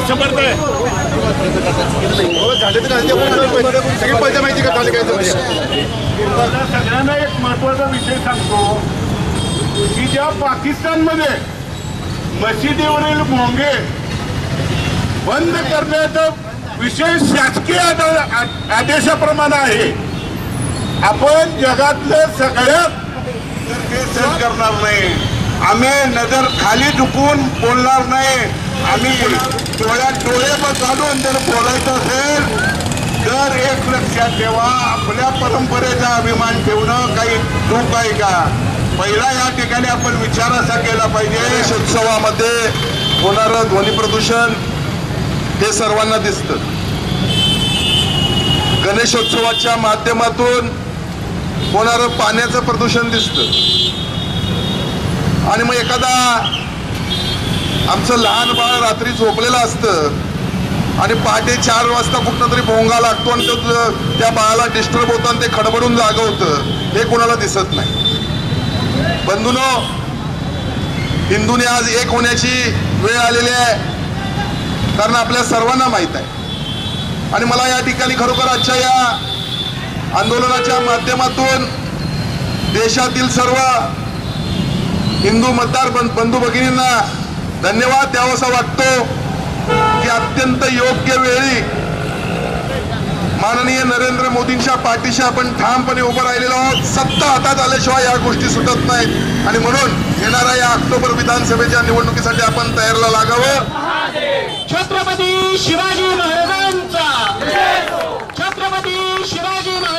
समर्थ आहे. सगळ्यांना एक महत्वाचा विषय सांगतो की ज्या पाकिस्तानमध्ये मशिदीवरील भोंगे बंद करण्याचा विषय शासकीय आदेशाप्रमाणे आहे. आपण जगातलं सगळ्यात सहन करणार नाही. आम्ही नजर खाली झुकून बोलणार नाही. आम्ही डोळ्यात डोळे घालून जर बोलायचं असेल तर एक लक्षात ठेवा, आपल्या परंपरेचा अभिमान ठेवणं काही चूक आहे का? पहिला या ठिकाणी आपण विचार असा केला पाहिजे. गणेशोत्सवामध्ये होणारं ध्वनी प्रदूषण हे सर्वांना दिसतं. गणेशोत्सवाच्या माध्यमातून होणारं पाण्याचं प्रदूषण दिसतं. आणि मग एखादा आमचं लहान बाळ रात्री झोपलेलं असतं आणि पहाटे 4 वाजता कुठं तरी भोंगा लागतो आणि त्या बाळाला डिस्टर्ब होतं आणि ते खडबडून जागं होतं, हे कोणाला दिसत नाही. बंधूंनो, हिंदूने आज एक होण्याची वेळ आलेली आहे, कारण आपल्या सर्वांना माहीत आहे. आणि मला या ठिकाणी खरोखर आजच्या या आंदोलनाच्या माध्यमातून देशातील सर्व हिंदू मतदार बंधू भगिनींना धन्यवाद द्यावासा वाटतो की अत्यंत योग्य वेळी माननीय नरेंद्र मोदींच्या पाठीशी आपण ठामपणे उभं राहिलेलो आहोत. सत्ता हातात आल्याशिवाय या गोष्टी सुटत नाहीत आणि म्हणून येणाऱ्या या ऑक्टोबर विधानसभेच्या निवडणुकीसाठी आपण तयारीला लागावं. छत्रपती शिवाजी महाराजांचा, छत्रपती शिवाजी महाराज.